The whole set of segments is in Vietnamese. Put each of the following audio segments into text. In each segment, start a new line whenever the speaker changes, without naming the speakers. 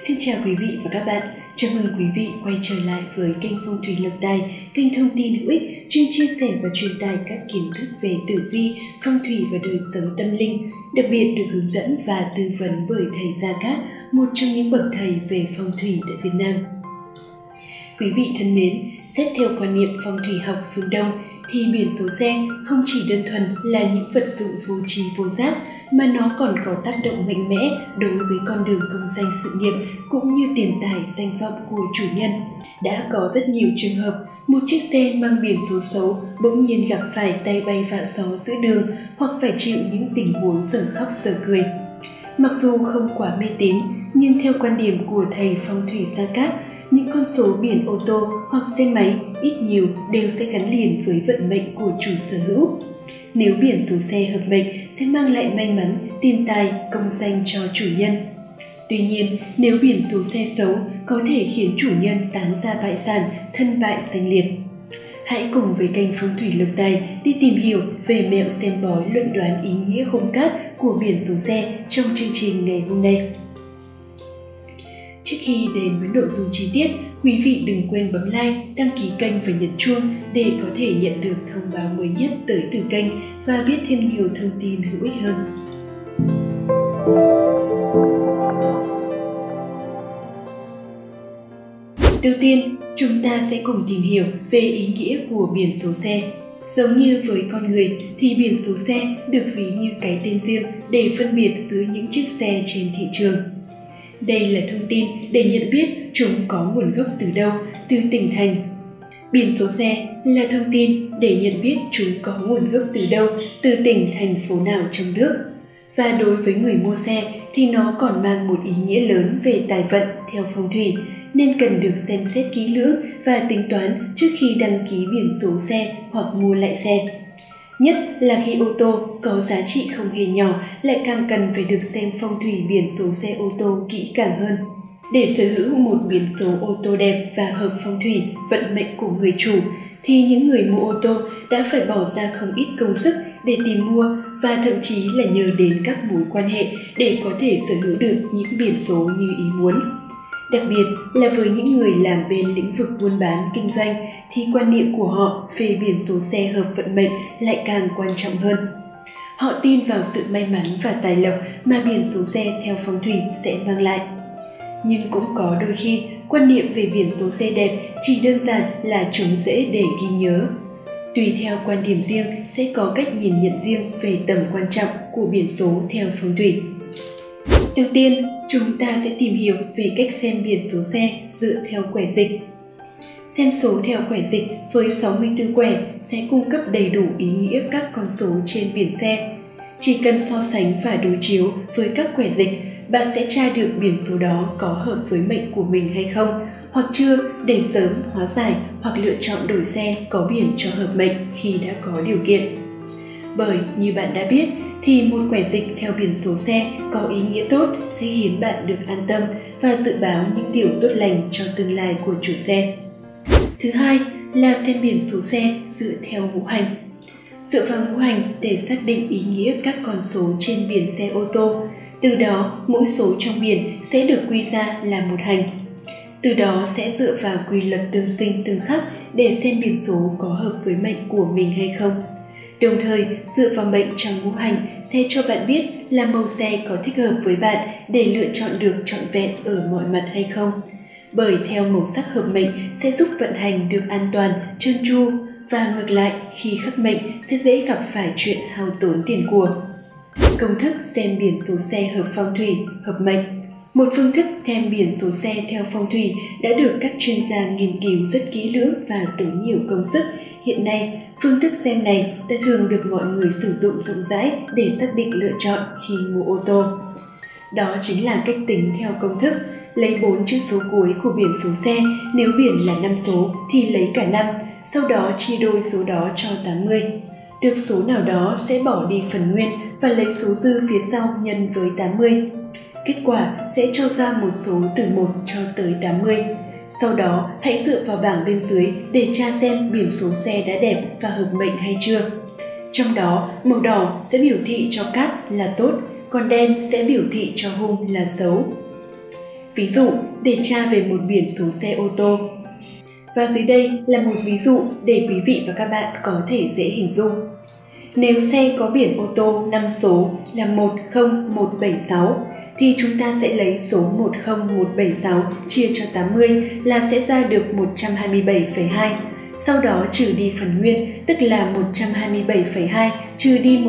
Xin chào quý vị và các bạn. Chào mừng quý vị quay trở lại với kênh Phong thủy Lộc Tài, kênh thông tin hữu ích chuyên chia sẻ và truyền tải các kiến thức về tử vi, phong thủy và đời sống tâm linh, đặc biệt được hướng dẫn và tư vấn bởi thầy Gia Cát, một trong những bậc thầy về phong thủy tại Việt Nam. Quý vị thân mến, xét theo quan niệm phong thủy học phương Đông thì biển số xe không chỉ đơn thuần là những vật dụng vô tri vô giác mà nó còn có tác động mạnh mẽ đối với con đường công danh sự nghiệp cũng như tiền tài danh vọng của chủ nhân. Đã có rất nhiều trường hợp một chiếc xe mang biển số xấu bỗng nhiên gặp phải tay bay vạ gió giữa đường hoặc phải chịu những tình huống dở khóc dở cười. Mặc dù không quá mê tín, nhưng theo quan điểm của thầy phong thủy Gia Cát, những con số biển ô tô hoặc xe máy ít nhiều đều sẽ gắn liền với vận mệnh của chủ sở hữu. Nếu biển số xe hợp mệnh sẽ mang lại may mắn, tiền tài, công danh cho chủ nhân. Tuy nhiên, nếu biển số xe xấu có thể khiến chủ nhân tán gia bại sản, thân bại danh liệt. Hãy cùng với kênh Phong thủy Lộc Tài đi tìm hiểu về mẹo xem bói luận đoán ý nghĩa khôn cát của biển số xe trong chương trình ngày hôm nay. Trước khi đến với nội dung chi tiết, quý vị đừng quên bấm like, đăng ký kênh và nhấn chuông để có thể nhận được thông báo mới nhất tới từ kênh và biết thêm nhiều thông tin hữu ích hơn. Đầu tiên, chúng ta sẽ cùng tìm hiểu về ý nghĩa của biển số xe. Giống như với con người thì biển số xe được ví như cái tên riêng để phân biệt giữa những chiếc xe trên thị trường. Đây là thông tin để nhận biết chúng có nguồn gốc từ đâu, từ tỉnh thành. Biển số xe là thông tin để nhận biết chúng có nguồn gốc từ đâu, từ tỉnh thành phố nào trong nước. Và đối với người mua xe thì nó còn mang một ý nghĩa lớn về tài vận theo phong thủy, nên cần được xem xét kỹ lưỡng và tính toán trước khi đăng ký biển số xe hoặc mua lại xe. Nhất là khi ô tô có giá trị không hề nhỏ lại càng cần phải được xem phong thủy biển số xe ô tô kỹ càng hơn. Để sở hữu một biển số ô tô đẹp và hợp phong thủy, vận mệnh của người chủ, thì những người mua ô tô đã phải bỏ ra không ít công sức để tìm mua và thậm chí là nhờ đến các mối quan hệ để có thể sở hữu được những biển số như ý muốn. Đặc biệt là với những người làm bên lĩnh vực buôn bán, kinh doanh thì quan niệm của họ về biển số xe hợp vận mệnh lại càng quan trọng hơn. Họ tin vào sự may mắn và tài lộc mà biển số xe theo phong thủy sẽ mang lại. Nhưng cũng có đôi khi quan niệm về biển số xe đẹp chỉ đơn giản là chúng dễ để ghi nhớ. Tùy theo quan điểm riêng sẽ có cách nhìn nhận riêng về tầm quan trọng của biển số theo phong thủy. Đầu tiên, chúng ta sẽ tìm hiểu về cách xem biển số xe dựa theo quẻ dịch. Xem số theo quẻ dịch với 64 quẻ sẽ cung cấp đầy đủ ý nghĩa các con số trên biển xe. Chỉ cần so sánh và đối chiếu với các quẻ dịch, bạn sẽ tra được biển số đó có hợp với mệnh của mình hay không, hoặc chưa để sớm hóa giải hoặc lựa chọn đổi xe có biển cho hợp mệnh khi đã có điều kiện. Bởi như bạn đã biết thì một quẻ dịch theo biển số xe có ý nghĩa tốt sẽ khiến bạn được an tâm và dự báo những điều tốt lành cho tương lai của chủ xe. Thứ hai là xem biển số xe dựa theo ngũ hành. Dựa vào ngũ hành để xác định ý nghĩa các con số trên biển xe ô tô, từ đó mỗi số trong biển sẽ được quy ra là một hành. Từ đó sẽ dựa vào quy luật tương sinh tương khắc để xem biển số có hợp với mệnh của mình hay không. Đồng thời, dựa vào mệnh trong ngũ hành sẽ cho bạn biết là màu xe có thích hợp với bạn để lựa chọn được trọn vẹn ở mọi mặt hay không. Bởi theo màu sắc hợp mệnh sẽ giúp vận hành được an toàn, trơn tru, và ngược lại khi khắc mệnh sẽ dễ gặp phải chuyện hao tốn tiền của. Công thức xem biển số xe hợp phong thủy, hợp mệnh. Một phương thức xem biển số xe theo phong thủy đã được các chuyên gia nghiên cứu rất kỹ lưỡng và tốn nhiều công sức. Hiện nay, phương thức xem này đã thường được mọi người sử dụng rộng rãi để xác định lựa chọn khi mua ô tô. Đó chính là cách tính theo công thức, lấy 4 chữ số cuối của biển số xe, nếu biển là 5 số thì lấy cả 5, sau đó chia đôi số đó cho 80. Được số nào đó sẽ bỏ đi phần nguyên và lấy số dư phía sau nhân với 80. Kết quả sẽ cho ra một số từ 1 cho tới 80. Sau đó hãy dựa vào bảng bên dưới để tra xem biển số xe đã đẹp và hợp mệnh hay chưa. Trong đó, màu đỏ sẽ biểu thị cho cát là tốt, còn đen sẽ biểu thị cho hung là xấu. Ví dụ, để tra về một biển số xe ô tô. Và dưới đây là một ví dụ để quý vị và các bạn có thể dễ hình dung. Nếu xe có biển ô tô 5 số là 10176 thì chúng ta sẽ lấy số 10176 chia cho 80 là sẽ ra được 127,2. Sau đó trừ đi phần nguyên, tức là 127,2 trừ đi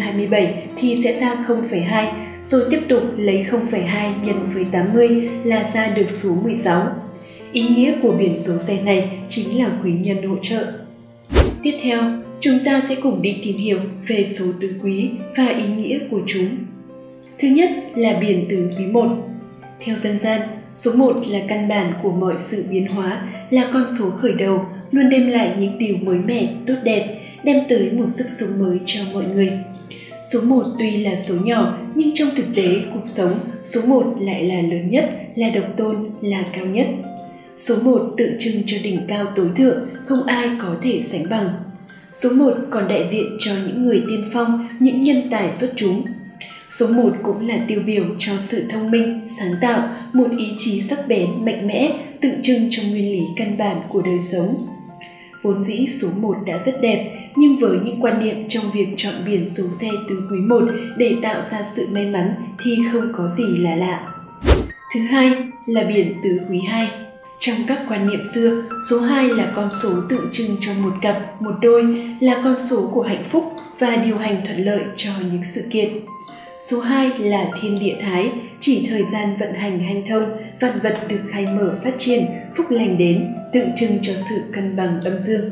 127 thì sẽ ra 0,2, rồi tiếp tục lấy 0,2 nhân với 80 là ra được số 16. Ý nghĩa của biển số xe này chính là quý nhân hỗ trợ. Tiếp theo, chúng ta sẽ cùng đi tìm hiểu về số tứ quý và ý nghĩa của chúng. Thứ nhất là biển tứ quý 1. Theo dân gian, số 1 là căn bản của mọi sự biến hóa, là con số khởi đầu, luôn đem lại những điều mới mẻ, tốt đẹp, đem tới một sức sống mới cho mọi người. Số 1 tuy là số nhỏ, nhưng trong thực tế cuộc sống, số 1 lại là lớn nhất, là độc tôn, là cao nhất. Số 1 tượng trưng cho đỉnh cao tối thượng, không ai có thể sánh bằng. Số 1 còn đại diện cho những người tiên phong, những nhân tài xuất chúng. Số 1 cũng là tiêu biểu cho sự thông minh, sáng tạo, một ý chí sắc bén, mạnh mẽ, tượng trưng cho nguyên lý căn bản của đời sống. Vốn dĩ số 1 đã rất đẹp, nhưng với những quan niệm trong việc chọn biển số xe tứ quý 1 để tạo ra sự may mắn thì không có gì là lạ. Thứ hai là biển tứ quý 2. Trong các quan niệm xưa, số 2 là con số tượng trưng cho một cặp, một đôi, là con số của hạnh phúc và điều hành thuận lợi cho những sự kiện. Số 2 là thiên địa thái, chỉ thời gian vận hành hanh thông, vạn vật được khai mở phát triển, phúc lành đến, tượng trưng cho sự cân bằng âm dương.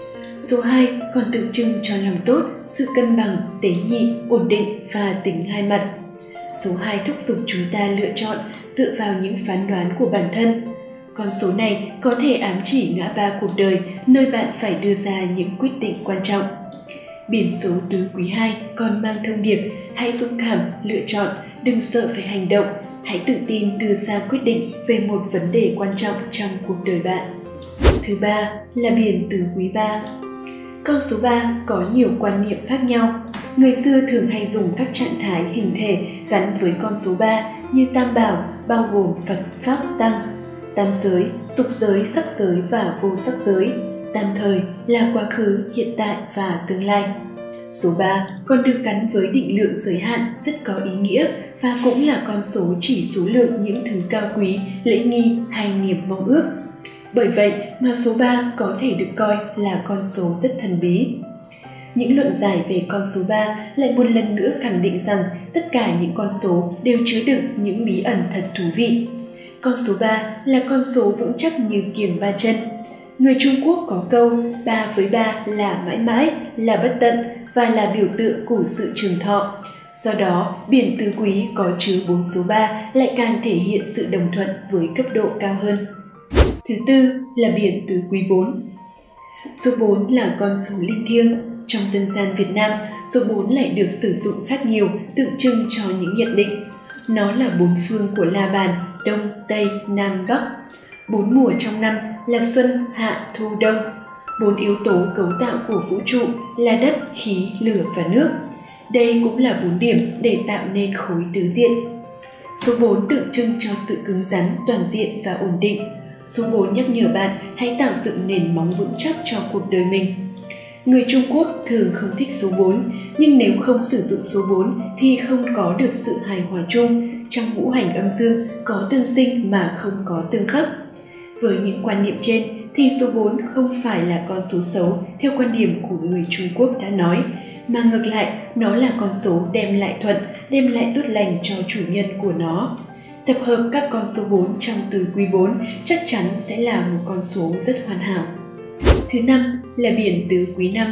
Số 2 còn tượng trưng cho lòng tốt, sự cân bằng, tế nhị, ổn định và tính hai mặt. Số 2 thúc giục chúng ta lựa chọn dựa vào những phán đoán của bản thân. Con số này có thể ám chỉ ngã ba cuộc đời, nơi bạn phải đưa ra những quyết định quan trọng. Biển số tứ quý 2 còn mang thông điệp: hãy dũng cảm, lựa chọn, đừng sợ phải hành động, hãy tự tin đưa ra quyết định về một vấn đề quan trọng trong cuộc đời bạn. Thứ ba là biển tứ quý 3. Con số 3 có nhiều quan niệm khác nhau. Người xưa thường hay dùng các trạng thái hình thể gắn với con số 3 như tam bảo, bao gồm Phật, Pháp, Tăng, tam giới, dục giới, sắc giới và vô sắc giới. Tam thời là quá khứ, hiện tại và tương lai. Số 3 còn được gắn với định lượng giới hạn rất có ý nghĩa và cũng là con số chỉ số lượng những thứ cao quý, lễ nghi hay niềm mong ước. Bởi vậy mà số 3 có thể được coi là con số rất thần bí. Những luận giải về con số 3 lại một lần nữa khẳng định rằng tất cả những con số đều chứa đựng những bí ẩn thật thú vị. Con số 3 là con số vững chắc như kiềng ba chân. Người Trung Quốc có câu 3 với 3 là mãi mãi, là bất tận và là biểu tượng của sự trường thọ. Do đó, biển tứ quý có chứa 4 số 3 lại càng thể hiện sự đồng thuận với cấp độ cao hơn. Thứ tư là biển tứ quý 4. Số 4 là con số linh thiêng. Trong dân gian Việt Nam, số 4 lại được sử dụng khác nhiều, tượng trưng cho những nhận định. Nó là 4 phương của la bàn, Đông, Tây, Nam, Bắc. 4 mùa trong năm là xuân, hạ, thu, đông. 4 yếu tố cấu tạo của vũ trụ là đất, khí, lửa và nước. Đây cũng là 4 điểm để tạo nên khối tứ diện. Số 4 tượng trưng cho sự cứng rắn, toàn diện và ổn định. Số 4 nhắc nhở bạn hãy tạo dựng nền móng vững chắc cho cuộc đời mình. Người Trung Quốc thường không thích số 4, nhưng nếu không sử dụng số 4 thì không có được sự hài hòa chung. Trong ngũ hành âm dương có tương sinh mà không có tương khắc. Với những quan niệm trên thì số 4 không phải là con số xấu theo quan điểm của người Trung Quốc đã nói, mà ngược lại nó là con số đem lại thuận, đem lại tốt lành cho chủ nhân của nó. Tập hợp các con số 4 trong tứ quý 4 chắc chắn sẽ là một con số rất hoàn hảo. Thứ năm là biển tứ quý 5.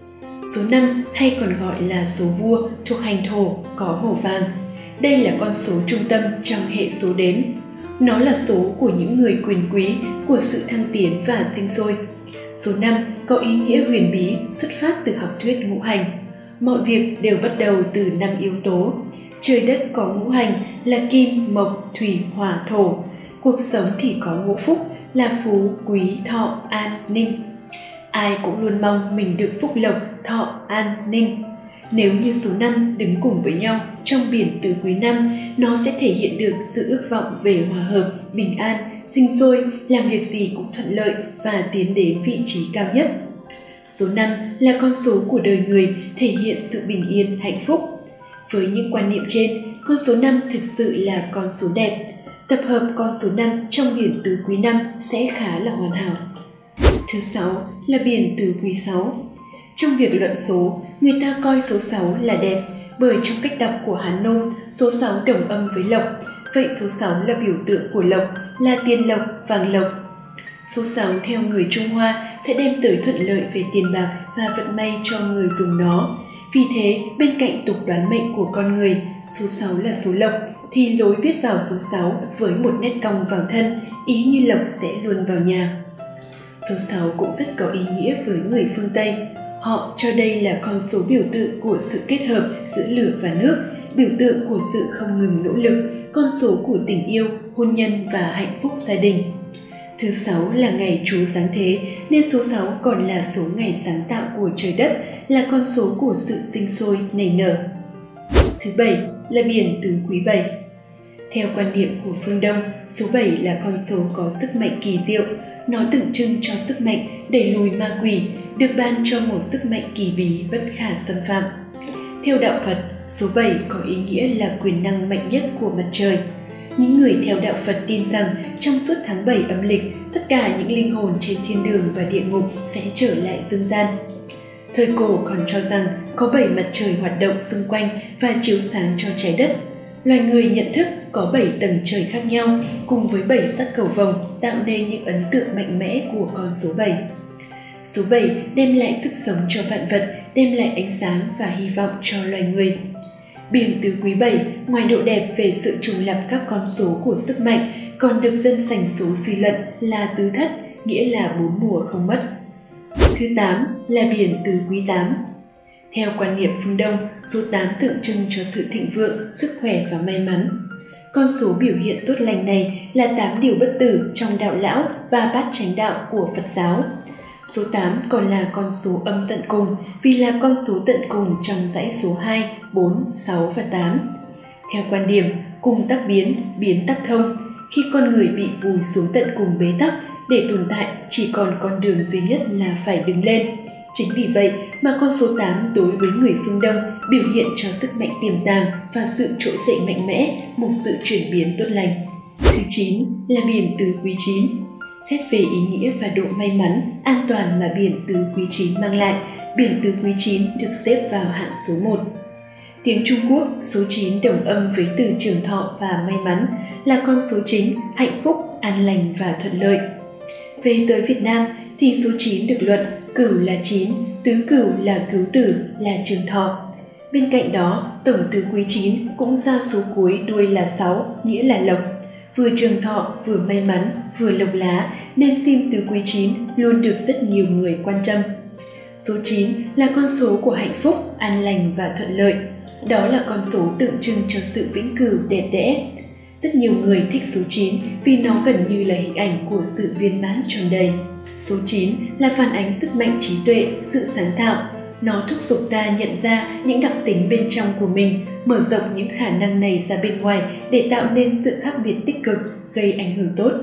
Số 5 hay còn gọi là số vua thuộc hành thổ, có màu vàng. Đây là con số trung tâm trong hệ số đếm. Nó là số của những người quyền quý, của sự thăng tiến và sinh sôi. Số 5 có ý nghĩa huyền bí xuất phát từ học thuyết ngũ hành. Mọi việc đều bắt đầu từ 5 yếu tố. Trời đất có ngũ hành là kim, mộc, thủy, hỏa, thổ. Cuộc sống thì có ngũ phúc là phú, quý, thọ, an, ninh. Ai cũng luôn mong mình được phúc lộc, thọ, an, ninh. Nếu như số 5 đứng cùng với nhau trong biển tứ quý năm, nó sẽ thể hiện được sự ước vọng về hòa hợp, bình an, sinh sôi, làm việc gì cũng thuận lợi và tiến đến vị trí cao nhất. Số 5 là con số của đời người, thể hiện sự bình yên, hạnh phúc. Với những quan niệm trên, con số 5 thực sự là con số đẹp. Tập hợp con số 5 trong biển tứ quý năm sẽ khá là hoàn hảo. Thứ 6 là biển tứ quý 6. Trong việc luận số, người ta coi số 6 là đẹp, bởi trong cách đọc của Hán Nôm, số 6 đồng âm với lộc. Vậy số 6 là biểu tượng của lộc, là tiền lộc, vàng lộc. Số 6 theo người Trung Hoa sẽ đem tới thuận lợi về tiền bạc và vận may cho người dùng nó. Vì thế, bên cạnh tục đoán mệnh của con người, số 6 là số lộc, thì lối viết vào số 6 với một nét cong vào thân, ý như lộc sẽ luôn vào nhà. Số 6 cũng rất có ý nghĩa với người phương Tây. Họ cho đây là con số biểu tượng của sự kết hợp giữa lửa và nước, biểu tượng của sự không ngừng nỗ lực, con số của tình yêu, hôn nhân và hạnh phúc gia đình. Thứ 6 là ngày Chúa Giáng thế, nên số 6 còn là số ngày sáng tạo của trời đất, là con số của sự sinh sôi, nảy nở. Thứ 7 là biển tứ quý 7. Theo quan niệm của phương Đông, số 7 là con số có sức mạnh kỳ diệu. Nó tượng trưng cho sức mạnh đẩy lùi ma quỷ, được ban cho một sức mạnh kỳ bí bất khả xâm phạm. Theo đạo Phật, số 7 có ý nghĩa là quyền năng mạnh nhất của mặt trời. Những người theo đạo Phật tin rằng trong suốt tháng 7 âm lịch, tất cả những linh hồn trên thiên đường và địa ngục sẽ trở lại dương gian. Thời cổ còn cho rằng có 7 mặt trời hoạt động xung quanh và chiếu sáng cho trái đất. Loài người nhận thức có 7 tầng trời khác nhau, cùng với 7 sắc cầu vồng tạo nên những ấn tượng mạnh mẽ của con số 7. Số 7 đem lại sức sống cho vạn vật, đem lại ánh sáng và hy vọng cho loài người. Biển tứ quý 7, ngoài độ đẹp về sự trùng lập các con số của sức mạnh, còn được dân sành số suy luận là tứ thất, nghĩa là 4 mùa không mất. Thứ 8 là biển tứ quý 8. Theo quan niệm phương Đông, số 8 tượng trưng cho sự thịnh vượng, sức khỏe và may mắn. Con số biểu hiện tốt lành này là 8 điều bất tử trong đạo lão và bát chánh đạo của Phật giáo. Số 8 còn là con số âm tận cùng vì là con số tận cùng trong dãy số 2, 4, 6 và 8. Theo quan điểm cùng tắc biến, biến tắc thông, khi con người bị vùi xuống tận cùng bế tắc, để tồn tại chỉ còn con đường duy nhất là phải đứng lên. Chính vì vậy mà con số 8 đối với người phương Đông biểu hiện cho sức mạnh tiềm tàng và sự trỗi dậy mạnh mẽ, một sự chuyển biến tốt lành. Thứ 9 là biển tứ quý 9. Xét về ý nghĩa và độ may mắn, an toàn mà biển tứ quý 9 mang lại, biển tứ quý 9 được xếp vào hạng số 1. Tiếng Trung Quốc, số 9 đồng âm với từ trường thọ và may mắn, là con số chính, hạnh phúc, an lành và thuận lợi. Về tới Việt Nam thì số 9 được luận cửu là 9, tứ cửu là cứu tử, là trường thọ. Bên cạnh đó, tổng tứ quý 9 cũng ra số cuối đuôi là 6, nghĩa là lộc. Vừa trường thọ, vừa may mắn, vừa lộc lá, nên sim tứ quý 9 luôn được rất nhiều người quan tâm. Số 9 là con số của hạnh phúc, an lành và thuận lợi. Đó là con số tượng trưng cho sự vĩnh cửu đẹp đẽ. Rất nhiều người thích số 9 vì nó gần như là hình ảnh của sự viên mãn tròn đầy. Số 9 là phản ánh sức mạnh trí tuệ, sự sáng tạo. Nó thúc giục ta nhận ra những đặc tính bên trong của mình, mở rộng những khả năng này ra bên ngoài để tạo nên sự khác biệt tích cực, gây ảnh hưởng tốt.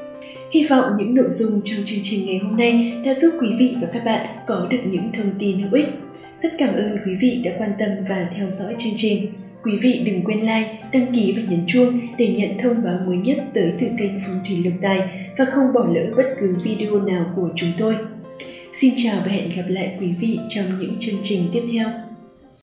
Hy vọng những nội dung trong chương trình ngày hôm nay đã giúp quý vị và các bạn có được những thông tin hữu ích. Rất cảm ơn quý vị đã quan tâm và theo dõi chương trình. Quý vị đừng quên like, đăng ký và nhấn chuông để nhận thông báo mới nhất tới từ kênh Phong Thủy Lộc Tài và không bỏ lỡ bất cứ video nào của chúng tôi. Xin chào và hẹn gặp lại quý vị trong những chương trình tiếp theo.